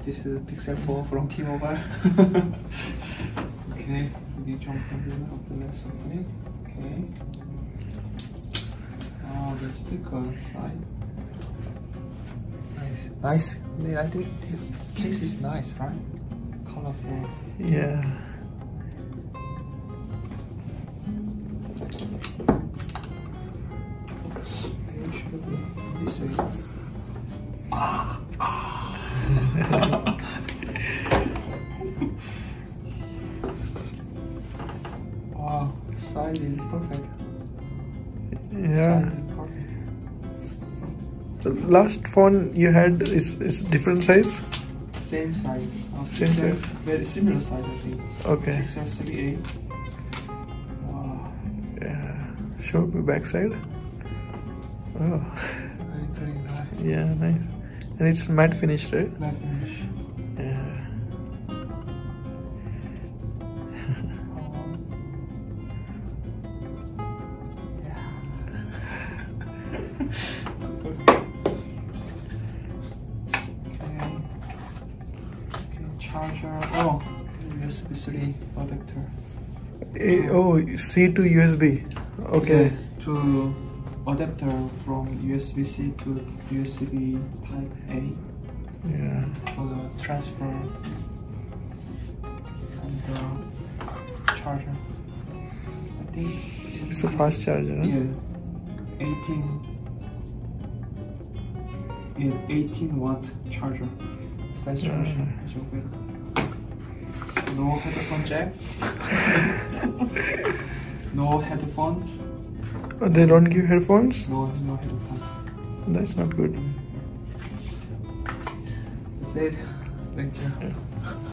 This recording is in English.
This is a Pixel 4 from T-Mobile. Okay, you jump on the left side. Okay. Oh, the sticker side. Nice. Yeah, I think the case is nice, right? Colorful. Yeah. It should be this way. Wow, size is perfect. Yeah. Size is perfect. The last phone you had is different size? Same size. Same size. Very similar size, I think. Okay. XS3A. Wow. Yeah. Show me backside. Oh. Very clean, right? Yeah, nice. And it's matte finish, right? Matte finish. Yeah. Charger. Oh, USB 3 adapter. Oh, C to USB. Okay. Yeah, to adapter from USB-C to USB Type A Yeah. for the transfer and the charger. I think It's a fast charger. Huh? Yeah, 18 watt charger. Fast charger. No headphone jack. No headphones. Oh, they don't give headphones? No headphones. That's not good. That's it. Thank you.